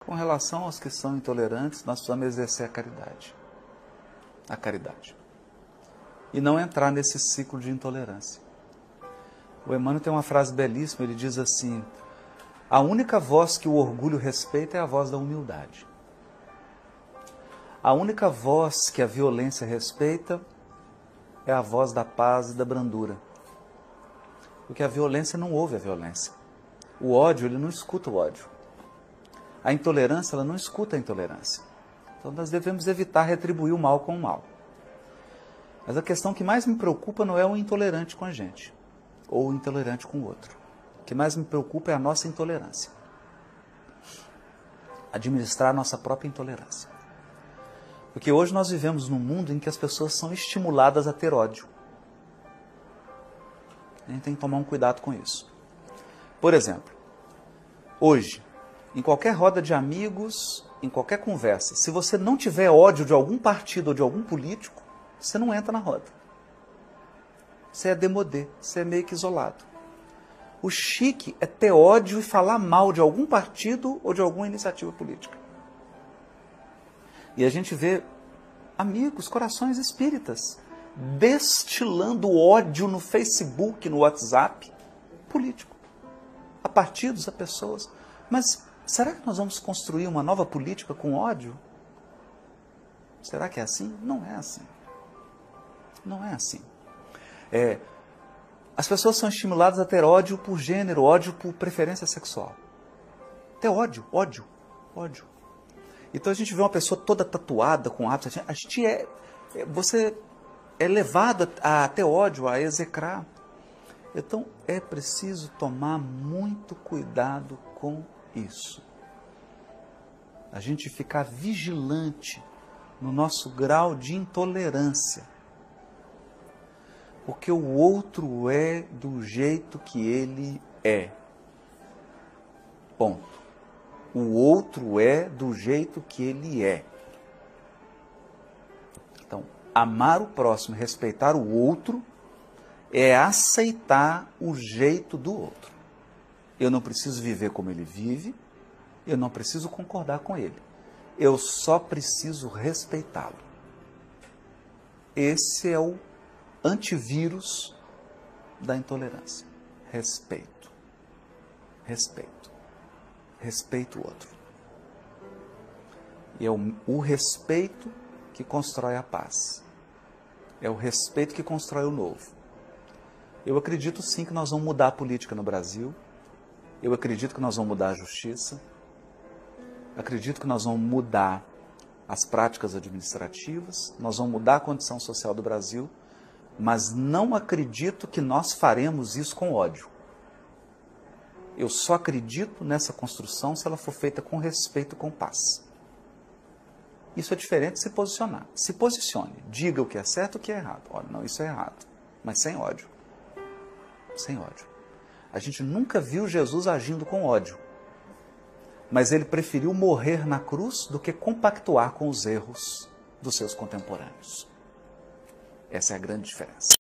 Com relação aos que são intolerantes, nós precisamos exercer a caridade. A caridade. E não entrar nesse ciclo de intolerância. O Emmanuel tem uma frase belíssima, ele diz assim: a única voz que o orgulho respeita é a voz da humildade. A única voz que a violência respeita é a voz da paz e da brandura. Porque a violência não ouve a violência. O ódio, ele não escuta o ódio. A intolerância, ela não escuta a intolerância. Então nós devemos evitar retribuir o mal com o mal. Mas a questão que mais me preocupa não é o intolerante com a gente, ou o intolerante com o outro. O que mais me preocupa é a nossa intolerância. Administrar a nossa própria intolerância. Porque hoje nós vivemos num mundo em que as pessoas são estimuladas a ter ódio. A gente tem que tomar um cuidado com isso. Por exemplo, hoje, em qualquer roda de amigos, em qualquer conversa, se você não tiver ódio de algum partido ou de algum político, você não entra na roda. Você é demodê, você é meio que isolado. O chique é ter ódio e falar mal de algum partido ou de alguma iniciativa política. E a gente vê amigos, corações espíritas, destilando ódio no Facebook, no WhatsApp, político. A partidos, a pessoas. Mas será que nós vamos construir uma nova política com ódio? Será que é assim? Não é assim. Não é assim. As pessoas são estimuladas a ter ódio por gênero, ódio por preferência sexual. Ter ódio. Então a gente vê uma pessoa toda tatuada, com hábitos, você é levado a ter ódio, a execrar. Então é preciso tomar muito cuidado com isso. A gente ficar vigilante no nosso grau de intolerância. Porque o outro é do jeito que ele é. Ponto. O outro é do jeito que ele é. Então, amar o próximo, respeitar o outro, é aceitar o jeito do outro. Eu não preciso viver como ele vive, eu não preciso concordar com ele. Eu só preciso respeitá-lo. Esse é o antivírus da intolerância. Respeito. Respeito. Respeito o outro. E é o respeito que constrói a paz. É o respeito que constrói o novo. Eu acredito sim que nós vamos mudar a política no Brasil. Eu acredito que nós vamos mudar a justiça. Acredito que nós vamos mudar as práticas administrativas. Nós vamos mudar a condição social do Brasil. Mas não acredito que nós faremos isso com ódio. Eu só acredito nessa construção se ela for feita com respeito e com paz. Isso é diferente de se posicionar. Se posicione, diga o que é certo e o que é errado. Olha, não, isso é errado, mas sem ódio. Sem ódio. A gente nunca viu Jesus agindo com ódio, mas ele preferiu morrer na cruz do que compactuar com os erros dos seus contemporâneos. Essa é a grande diferença.